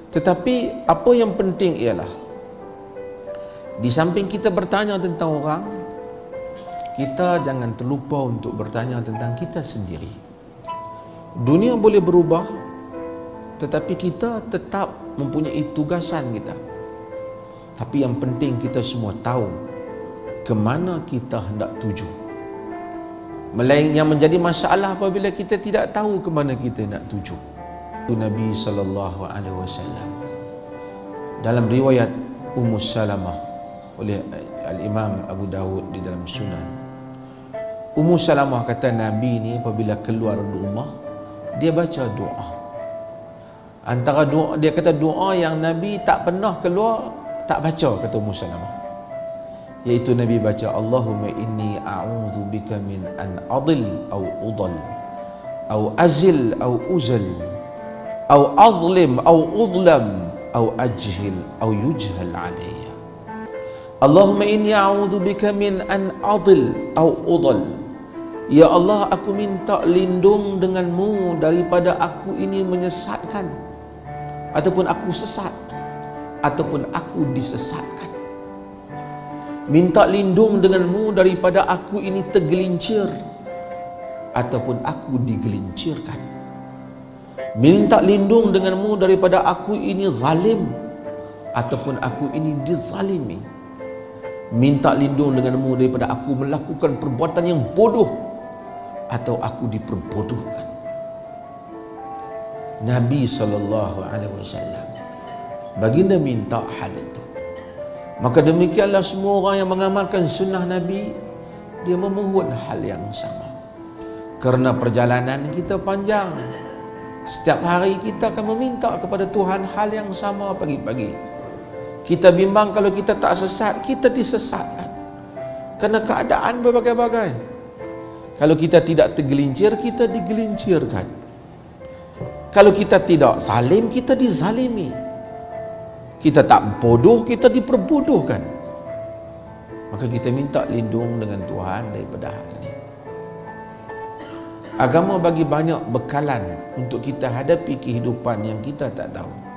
Tetapi apa yang penting ialah, di samping kita bertanya tentang orang, kita jangan terlupa untuk bertanya tentang kita sendiri. Dunia boleh berubah, tetapi kita tetap mempunyai tugasan kita. Tapi yang penting kita semua tahu ke mana kita hendak tuju. Yang menjadi masalah apabila kita tidak tahu ke mana kita nak tuju. Nabi sallallahu alaihi wasallam dalam riwayat Ummu Salamah oleh Al-Imam Abu Dawud di dalam Sunan. Ummu Salamah kata Nabi ni apabila keluar rumah, dia baca doa. Antara doa, dia kata doa yang Nabi tak pernah keluar tak baca, kata Ummu Salamah, iaitu Nabi baca Allahumma inni a'udzu bika min an adil au udal au azil au uzal au azlim au udlam au ajhil au yujhal alayya. Allahumma inni a'udzu bika min an adil au udal. Ya Allah, aku minta lindung denganmu daripada aku ini menyesatkan, ataupun aku sesat, ataupun aku disesatkan. Minta lindung denganmu daripada aku ini tergelincir, ataupun aku digelincirkan. Minta lindung denganmu daripada aku ini zalim, ataupun aku ini dizalimi. Minta lindung denganmu daripada aku melakukan perbuatan yang bodoh, atau aku diperbodohkan. Nabi SAW, baginda minta hal itu. Maka demikianlah semua orang yang mengamalkan sunnah Nabi, dia memohon hal yang sama. Kerana perjalanan kita panjang, setiap hari kita akan meminta kepada Tuhan hal yang sama pagi-pagi. Kita bimbang kalau kita tak sesat, kita disesatkan kerana keadaan berbagai-bagai. Kalau kita tidak tergelincir, kita digelincirkan. Kalau kita tidak zalim, kita dizalimi. Kita tak bodoh, kita diperbodohkan. Maka kita minta lindung dengan Tuhan daripada hal ini. Agama bagi banyak bekalan untuk kita hadapi kehidupan yang kita tak tahu.